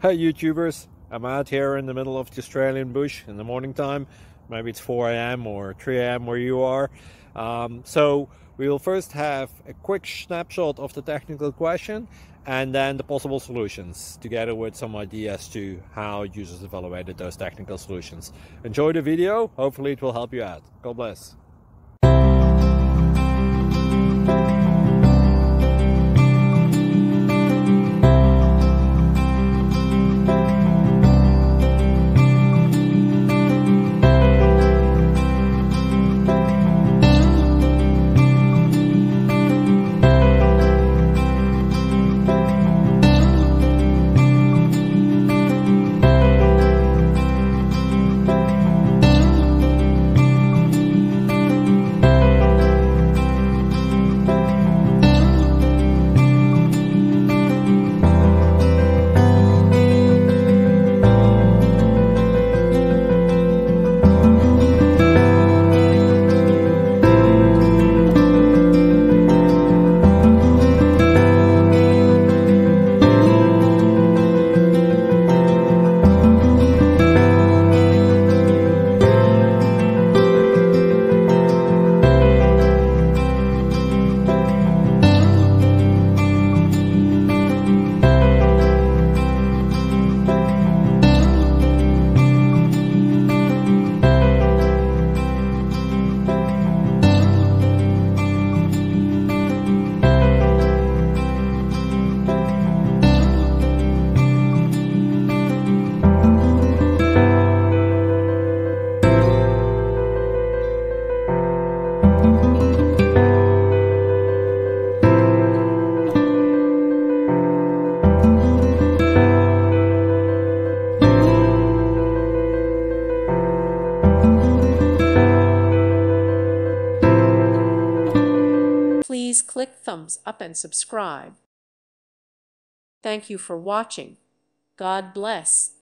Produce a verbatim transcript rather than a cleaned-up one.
Hey YouTubers, I'm out here in the middle of the Australian bush in the morning time. Maybe it's four A M or three A M where you are. Um, so we will first have a quick snapshot of the technical question and then the possible solutions, together with some ideas to how users evaluated those technical solutions. Enjoy the video, hopefully it will help you out. God bless. Please click thumbs up and subscribe. Thank you for watching. God bless.